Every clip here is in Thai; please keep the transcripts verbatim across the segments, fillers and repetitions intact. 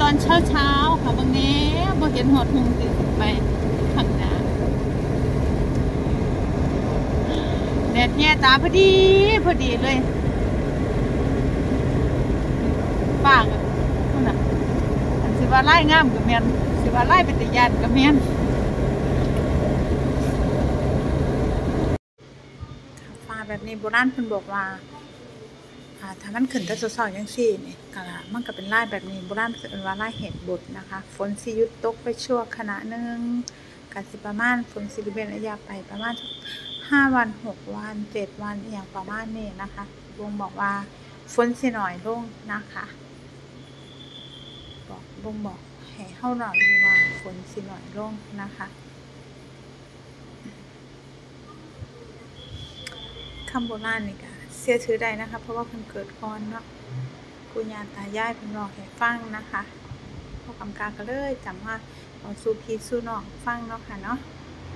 อนเช้าเช้าค่ะบางนี้บ่เห็นหอดหุงติดไปข้างหน้าแดดแย่ตาพอดีพอดีเลยปากอ่ะนั่นน่ะสิว่าไล่งามกับแมนสิว่าไล่เป็นตะยานกับแมนฟ้าแบบนี้โบราณเพิ่นบอกว่าถ้ามันขึ้นแต่สดๆอย่างซี่นี่ก็มันก็เป็นไล่แบบนี้โบราณเป็นว่าไล่เห็ดบดนะคะฝนสิหยุดตกไปชั่วขณะนึงก็สิประมาณฝนสิเว้นระยะไปประมาณห้าวันหกวันเจ็ดวันอย่างประมาณนี้นะคะวงบอกว่าฝนสิหน่อยลงนะคะบอกวงบอกให้เฮาหน่อยว่าฝนสิหน่อยลงนะคะคำโบราณนี่ก็เชื่อถือได้นะคะเพราะว่าเพิ่นเกิดก่อนเนาะปู่ย่าตายายเพิ่นบอกให้ฟังนะคะพวกกำกาก็เลยจำว่าเอาสู่พี่สู่น้องฟังเนาะค่ะเนาะ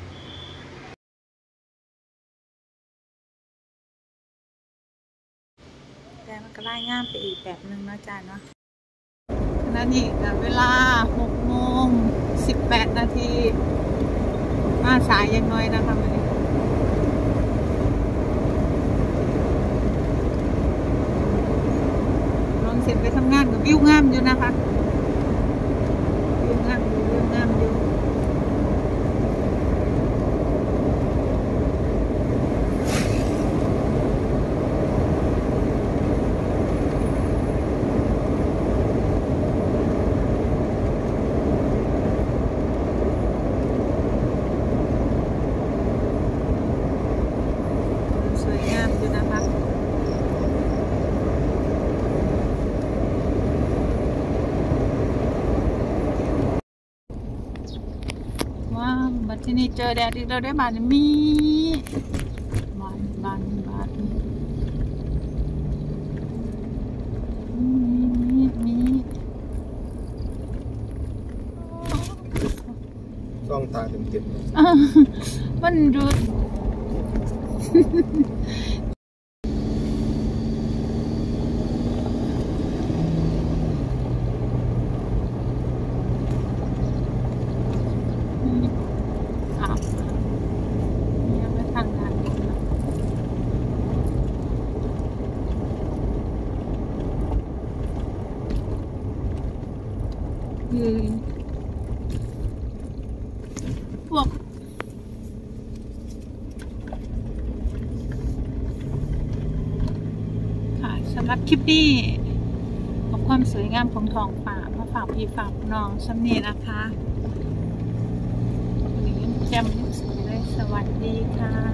แต่มันก็ไล่งามไปอีกแบบนึงเนาะจ้าเนาะขณะนี้ก็เวลาหกโมงสิบแปดนาทีมาสายยังน้อยนะคะวันนี้เสร็จไปทำงานกับวิวงามอยู่นะคะวิวงามอยู่วิวงามอยู่สวยงามอยู่นะคะบัดที่นี่เจอแดดอีกแล้วได้บานมีบานบานบานมีมีช่องตาเต็มเต็มมันดูคือพวกค่ะสำหรับคลิปนี้ของความสวยงามของท้องฟ้ามาฝากพี่ฝากน้องซ้ำนี้นะคะวันนี้แจ่มสวยเลยสวัสดีค่ะ